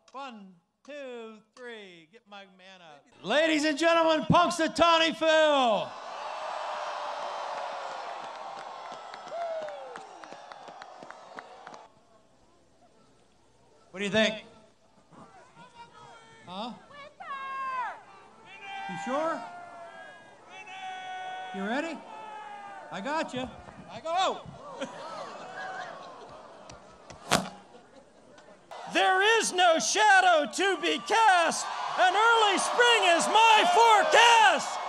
1, 2, 3. Get my man up. Ladies and gentlemen, Punxsutawney Phil. What do you think? Huh? You sure? You ready? I got you. I go. There is no shadow to be cast. An early spring is my forecast.